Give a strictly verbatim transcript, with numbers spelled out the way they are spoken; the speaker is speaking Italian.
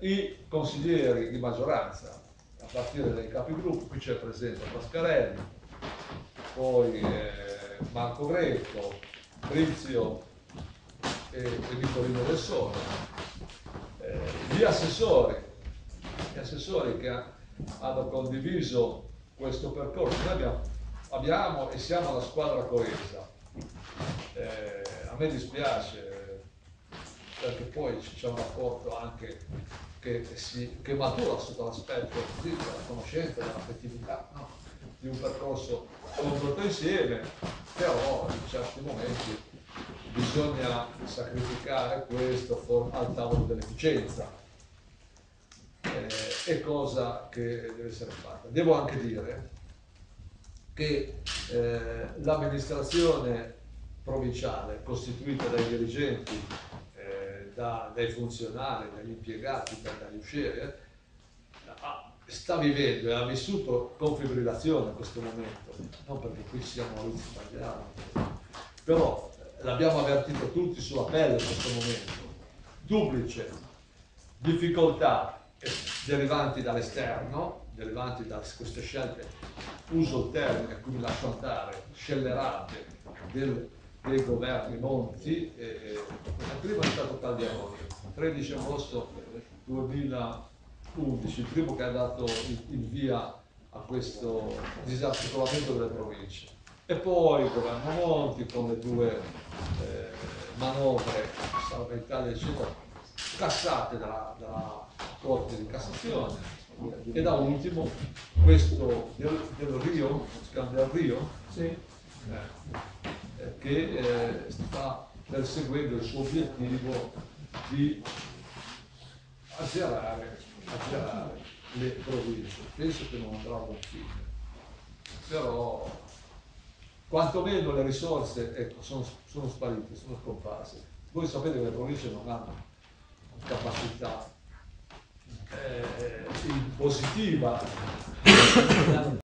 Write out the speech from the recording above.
i consiglieri di maggioranza, a partire dai capigruppo. Qui c'è presente Pascarelli, poi eh, Marco Greco, Rizio e, e Vittorino Del Sole, eh, gli assessori, gli assessori che ha, hanno condiviso questo percorso. Noi abbiamo, abbiamo e siamo una squadra coesa. Eh, a me dispiace perché poi c'è un rapporto anche che, si, che matura sotto l'aspetto della conoscenza, dell'affettività, no? Di un percorso condotto insieme, però in certi momenti bisogna sacrificare questo al tavolo dell'efficienza, eh, è cosa che deve essere fatta. Devo anche dire che eh, l'amministrazione provinciale, costituita dai dirigenti, eh, da, dai funzionari, dagli impiegati, dagli uscieri, eh, sta vivendo e ha vissuto con fibrillazione questo momento, non perché qui siamo Maurizio Pagliaro, però l'abbiamo avvertito tutti sulla pelle questo momento, duplice, difficoltà derivanti dall'esterno, derivanti da queste scelte, uso il termine, quindi lascio andare, scellerate del, dei governi Monti, e, e, prima è stato Calderoni, tredici agosto duemilaundici, il primo che ha dato il, il via a questo disarticolamento delle province, e poi il governo Monti con le due eh, manovre, Salva Italia eccetera, cassate dalla, dalla Corte di Cassazione, e da ultimo questo del, del Rio, del Rio sì. eh, che eh, sta perseguendo il suo obiettivo di azzerare, azzerare le province. Penso che non andrà a buon fine, però quantomeno le risorse ecco, sono, sono sparite, sono scomparse. Voi sapete che le province non hanno capacità eh, positiva